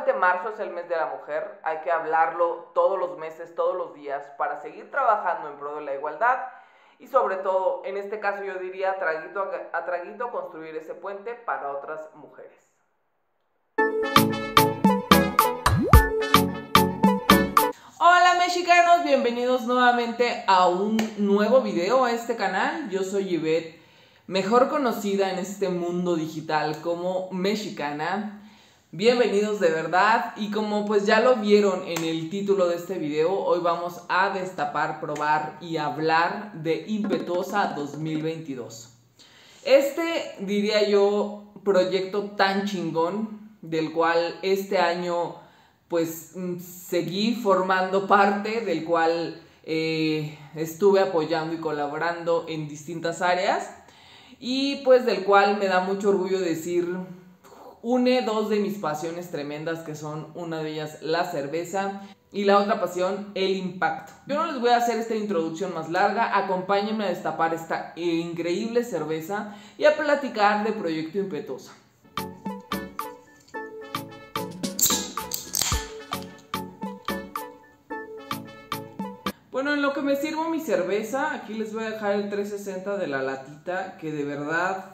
solamente marzo es el mes de la mujer, hay que hablarlo todos los meses, todos los días, para seguir trabajando en pro de la igualdad y sobre todo, en este caso yo diría, traguito a traguito, construir ese puente para otras mujeres. Hola mexicanos, bienvenidos nuevamente a un nuevo video a este canal. Yo soy Yvette, mejor conocida en este mundo digital como Mexicana. Bienvenidos de verdad, y como pues ya lo vieron en el título de este video, hoy vamos a destapar, probar y hablar de Impetuosa 2022. Este, diría yo, proyecto tan chingón, del cual este año pues seguí formando parte, del cual estuve apoyando y colaborando en distintas áreas, y pues del cual me da mucho orgullo decir, une dos de mis pasiones tremendas, que son una de ellas la cerveza y la otra pasión el impacto. Yo no les voy a hacer esta introducción más larga, acompáñenme a destapar esta increíble cerveza y a platicar de Proyecto Impetuosa. Bueno, en lo que me sirvo mi cerveza, aquí les voy a dejar el 360 de la latita, que de verdad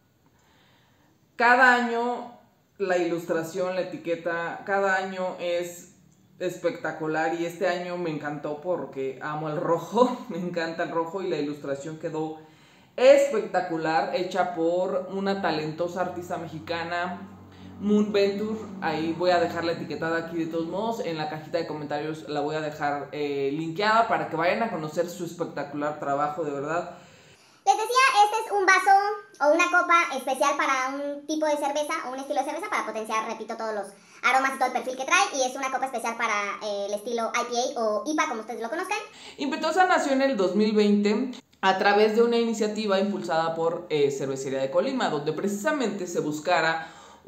cada año la ilustración, la etiqueta, cada año es espectacular, y este año me encantó porque amo el rojo, me encanta el rojo, y la ilustración quedó espectacular, hecha por una talentosa artista mexicana, Moon Venture. Ahí voy a dejar la etiquetada aquí de todos modos, en la cajita de comentarios la voy a dejar linkeada para que vayan a conocer su espectacular trabajo, de verdad. Les decía, este es un vaso o una copa especial para un tipo de cerveza o un estilo de cerveza, para potenciar, repito, todos los aromas y todo el perfil que trae, y es una copa especial para el estilo IPA o IPA, como ustedes lo conozcan. Impetuosa nació en el 2020 a través de una iniciativa impulsada por Cervecería de Colima, donde precisamente se buscara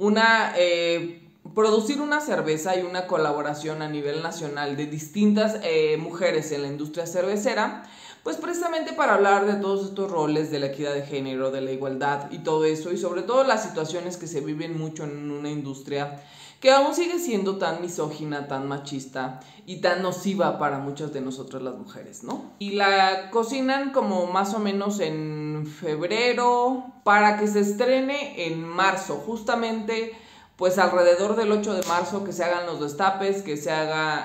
producir una cerveza y una colaboración a nivel nacional de distintas mujeres en la industria cervecera, pues precisamente para hablar de todos estos roles, de la equidad de género, de la igualdad y todo eso, y sobre todo las situaciones que se viven mucho en una industria que aún sigue siendo tan misógina, tan machista y tan nociva para muchas de nosotras las mujeres, ¿no? Y la cocinan como más o menos en febrero para que se estrene en marzo, justamente pues alrededor del 8 de marzo, que se hagan los destapes, que se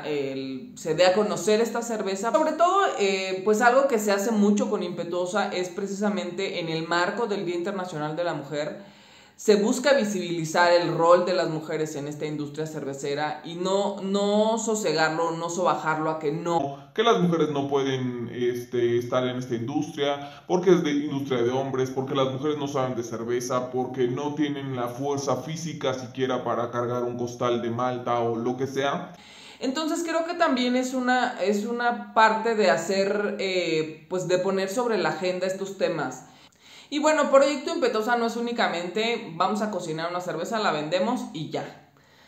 dé a conocer esta cerveza. Sobre todo, pues algo que se hace mucho con Impetuosa es precisamente en el marco del Día Internacional de la Mujer. Se busca visibilizar el rol de las mujeres en esta industria cervecera y no sosegarlo, no sobajarlo a que las mujeres no pueden estar en esta industria, porque es de industria de hombres, porque las mujeres no saben de cerveza, porque no tienen la fuerza física siquiera para cargar un costal de malta o lo que sea. Entonces creo que también es una parte de hacer, pues de poner sobre la agenda estos temas. Y bueno, Proyecto Impetuosa no es únicamente vamos a cocinar una cerveza, la vendemos y ya.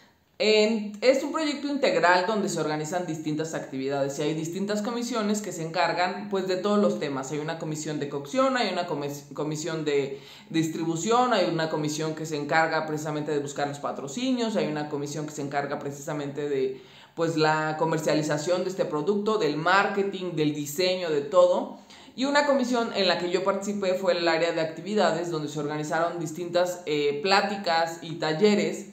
Es un proyecto integral donde se organizan distintas actividades y hay distintas comisiones que se encargan pues de todos los temas. Hay una comisión de cocción, hay una comisión de distribución, hay una comisión que se encarga precisamente de buscar los patrocinios, hay una comisión que se encarga precisamente de pues la comercialización de este producto, del marketing, del diseño, de todo. Y una comisión en la que yo participé fue el área de actividades, donde se organizaron distintas pláticas y talleres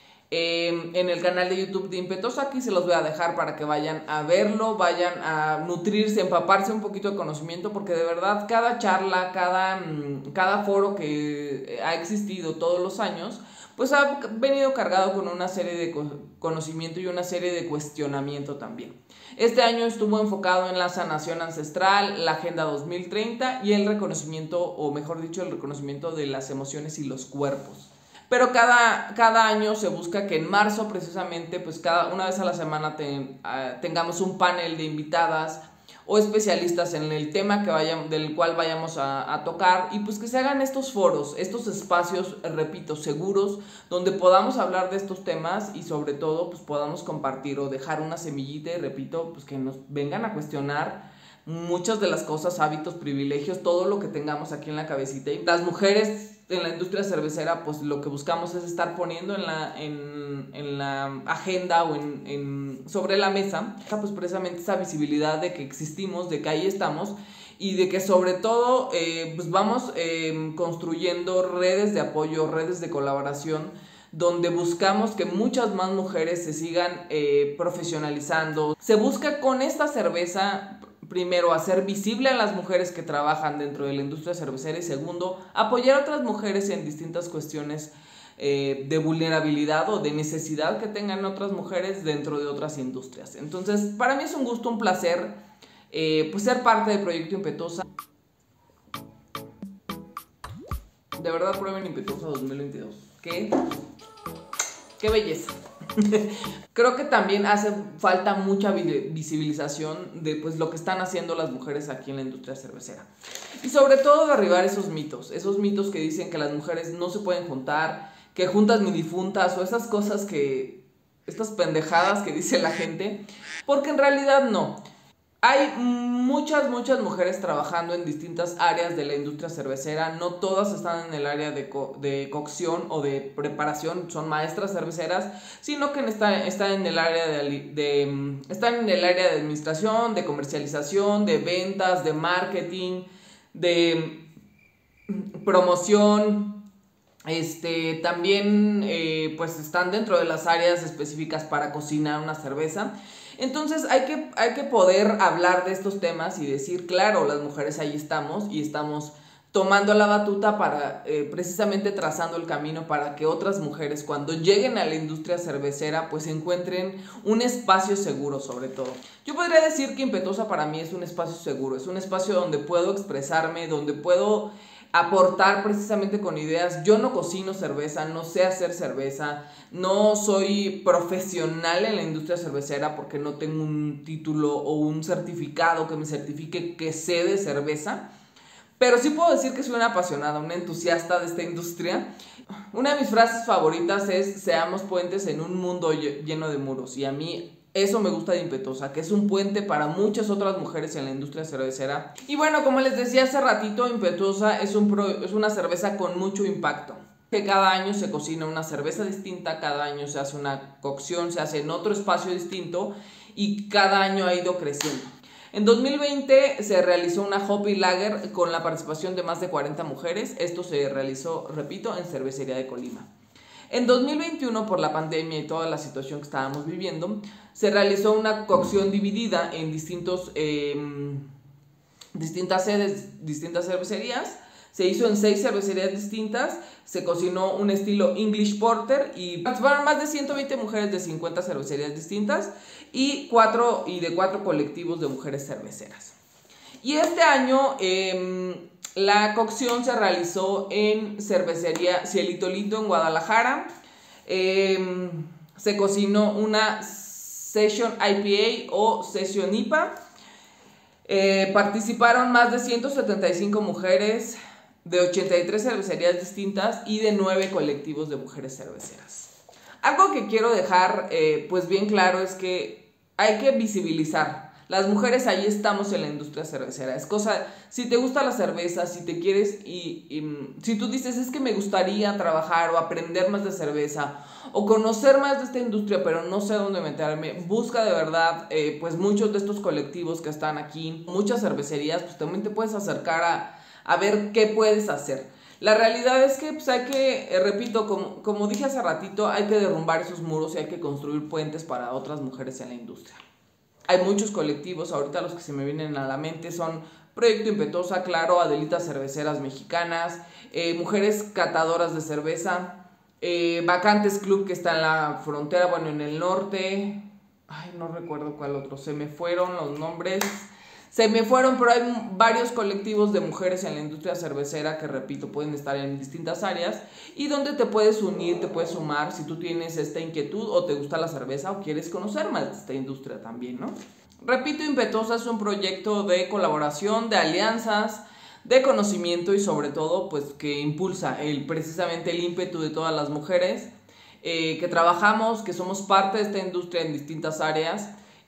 en el canal de YouTube de Impetuosa. Aquí se los voy a dejar para que vayan a verlo, vayan a nutrirse, empaparse un poquito de conocimiento, porque de verdad cada charla, cada foro que ha existido todos los años, pues ha venido cargado con una serie de conocimiento y una serie de cuestionamiento también. Este año estuvo enfocado en la sanación ancestral, la Agenda 2030 y el reconocimiento, o mejor dicho, el reconocimiento de las emociones y los cuerpos. Pero cada año se busca que en marzo precisamente, pues una vez a la semana tengamos un panel de invitadas o especialistas en el tema del cual vayamos a tocar, y pues que se hagan estos foros, estos espacios, repito, seguros, donde podamos hablar de estos temas y sobre todo pues podamos compartir o dejar una semillita, y repito, pues que nos vengan a cuestionar muchas de las cosas, hábitos, privilegios, todo lo que tengamos aquí en la cabecita. Y las mujeres en la industria cervecera, pues lo que buscamos es estar poniendo en la agenda o sobre la mesa, pues precisamente esa visibilidad de que existimos, de que ahí estamos, y de que sobre todo pues vamos construyendo redes de apoyo, redes de colaboración, donde buscamos que muchas más mujeres se sigan profesionalizando. Se busca con esta cerveza, primero, hacer visible a las mujeres que trabajan dentro de la industria cervecera, y segundo, apoyar a otras mujeres en distintas cuestiones de vulnerabilidad o de necesidad que tengan otras mujeres dentro de otras industrias. Entonces, para mí es un gusto, un placer pues ser parte del Proyecto Impetuosa. De verdad, prueben Impetuosa 2022. ¡Qué belleza! Creo que también hace falta mucha visibilización de pues lo que están haciendo las mujeres aquí en la industria cervecera. Y sobre todo derribar esos mitos que dicen que las mujeres no se pueden juntar, que juntas ni difuntas, o esas cosas estas pendejadas que dice la gente, porque en realidad no. Hay muchas mujeres trabajando en distintas áreas de la industria cervecera. No todas están en el área de cocción o de preparación, son maestras cerveceras, sino que están en el área están en el área de administración, de comercialización, de ventas, de marketing, de promoción. También pues están dentro de las áreas específicas para cocinar una cerveza. Entonces hay que poder hablar de estos temas y decir, claro, las mujeres ahí estamos y estamos tomando la batuta para precisamente trazando el camino para que otras mujeres, cuando lleguen a la industria cervecera, pues encuentren un espacio seguro, sobre todo. Yo podría decir que Impetuosa para mí es un espacio seguro, es un espacio donde puedo expresarme, donde puedo aportar precisamente con ideas. Yo no cocino cerveza, no sé hacer cerveza, no soy profesional en la industria cervecera porque no tengo un título o un certificado que me certifique que sé de cerveza, pero sí puedo decir que soy una apasionada, una entusiasta de esta industria. Una de mis frases favoritas es: seamos puentes en un mundo lleno de muros, y a mí eso me gusta de Impetuosa, que es un puente para muchas otras mujeres en la industria cervecera. Y bueno, como les decía hace ratito, Impetuosa es una cerveza con mucho impacto. Que cada año se cocina una cerveza distinta, cada año se hace una cocción, se hace en otro espacio distinto, y cada año ha ido creciendo. En 2020 se realizó una Hoppy Lager con la participación de más de 40 mujeres. Esto se realizó, repito, en Cervecería de Colima. En 2021, por la pandemia y toda la situación que estábamos viviendo, se realizó una cocción dividida en distintas sedes, distintas cervecerías. Se hizo en 6 cervecerías distintas, se cocinó un estilo English Porter y participaron más de 120 mujeres de 50 cervecerías distintas y de 4 colectivos de mujeres cerveceras. Y este año la cocción se realizó en Cervecería Cielito Lindo en Guadalajara. Se cocinó una Session IPA o Session IPA. Participaron más de 175 mujeres de 83 cervecerías distintas y de 9 colectivos de mujeres cerveceras. Algo que quiero dejar pues bien claro es que hay que visibilizar. Las mujeres ahí estamos en la industria cervecera. Es cosa, si te gusta la cerveza, si te quieres si tú dices es que me gustaría trabajar o aprender más de cerveza o conocer más de esta industria, pero no sé dónde meterme, busca de verdad pues muchos de estos colectivos que están aquí, muchas cervecerías, pues también te puedes acercar a ver qué puedes hacer. La realidad es que pues hay que, repito, como dije hace ratito, hay que derrumbar esos muros y hay que construir puentes para otras mujeres en la industria. Hay muchos colectivos, ahorita los que se me vienen a la mente son Proyecto Impetuosa, claro, Adelitas Cerveceras Mexicanas, Mujeres Catadoras de Cerveza, Bacantes Club, que está en la frontera, bueno, en el norte. Ay, no recuerdo cuál otro, se me fueron los nombres. Pero hay varios colectivos de mujeres en la industria cervecera que, repito, pueden estar en distintas áreas y donde te puedes unir, te puedes sumar si tú tienes esta inquietud o te gusta la cerveza o quieres conocer más de esta industria también, ¿no? Repito, Impetuosa es un proyecto de colaboración, de alianzas, de conocimiento y sobre todo, pues, que impulsa precisamente el ímpetu de todas las mujeres que trabajamos, que somos parte de esta industria en distintas áreas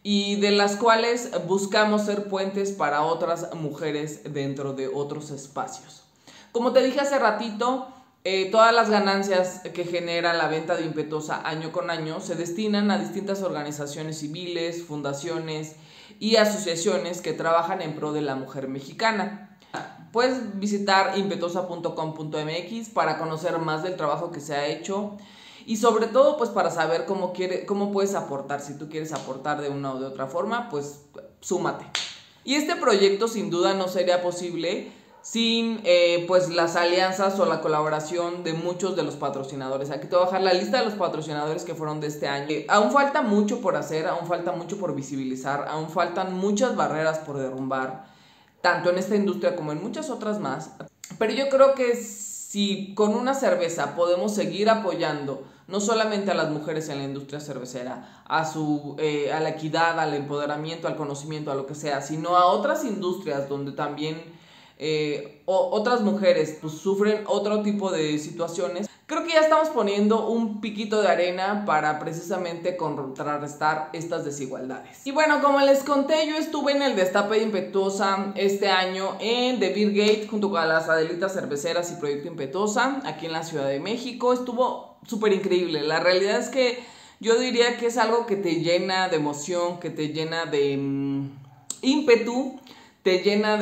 y de las cuales buscamos ser puentes para otras mujeres dentro de otros espacios. Como te dije hace ratito, todas las ganancias que genera la venta de Impetosa año con año se destinan a distintas organizaciones civiles, fundaciones y asociaciones que trabajan en pro de la mujer mexicana. Puedes visitar impetosa.com.mx para conocer más del trabajo que se ha hecho y sobre todo pues para saber cómo puedes aportar. Si tú quieres aportar de una o de otra forma, pues súmate. Y este proyecto sin duda no sería posible sin pues las alianzas o la colaboración de muchos de los patrocinadores. Aquí te voy a dejar la lista de los patrocinadores que fueron de este año. Aún falta mucho por hacer, aún falta mucho por visibilizar, aún faltan muchas barreras por derrumbar, tanto en esta industria como en muchas otras más. Pero yo creo que si con una cerveza podemos seguir apoyando no solamente a las mujeres en la industria cervecera, a la equidad, al empoderamiento, al conocimiento, a lo que sea, sino a otras industrias donde también otras mujeres pues sufren otro tipo de situaciones, creo que ya estamos poniendo un piquito de arena para precisamente contrarrestar estas desigualdades. Y bueno, como les conté, yo estuve en el destape de Impetosa este año en The Beer Gate junto con las Adelitas Cerveceras y Proyecto Impetosa aquí en la Ciudad de México. Estuvo súper increíble. La realidad es que yo diría que es algo que te llena de emoción, que te llena de ímpetu, te llena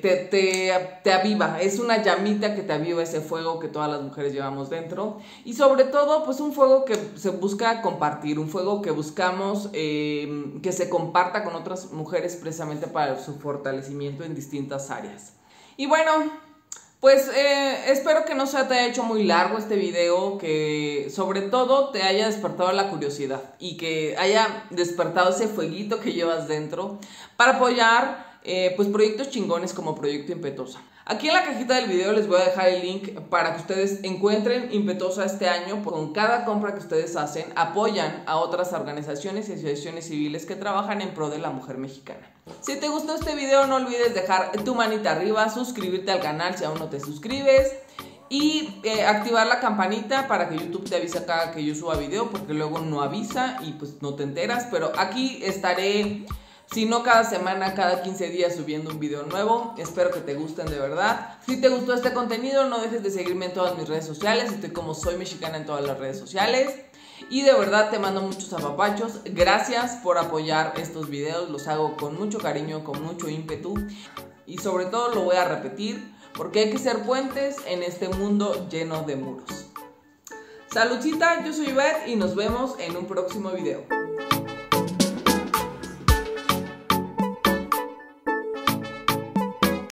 te aviva, es una llamita que te aviva ese fuego que todas las mujeres llevamos dentro, y sobre todo pues un fuego que se busca compartir, un fuego que buscamos que se comparta con otras mujeres precisamente para su fortalecimiento en distintas áreas. Y bueno, pues espero que no se te haya hecho muy largo este video, que sobre todo te haya despertado la curiosidad y que haya despertado ese fueguito que llevas dentro para apoyar pues proyectos chingones como Proyecto Impetosa. Aquí en la cajita del video les voy a dejar el link para que ustedes encuentren Impetosa este año. Con cada compra que ustedes hacen, apoyan a otras organizaciones y asociaciones civiles que trabajan en pro de la mujer mexicana. Si te gustó este video, no olvides dejar tu manita arriba, suscribirte al canal si aún no te suscribes y activar la campanita para que YouTube te avise cada que yo suba video, porque luego no avisa y pues no te enteras. Pero aquí estaré, si no cada semana, cada 15 días subiendo un video nuevo. Espero que te gusten de verdad. Si te gustó este contenido, no dejes de seguirme en todas mis redes sociales. Estoy como Soy Mexicana en todas las redes sociales. Y de verdad te mando muchos apapachos. Gracias por apoyar estos videos. Los hago con mucho cariño, con mucho ímpetu. Y sobre todo lo voy a repetir, porque hay que ser puentes en este mundo lleno de muros. Saludcita, yo soy Ivette y nos vemos en un próximo video.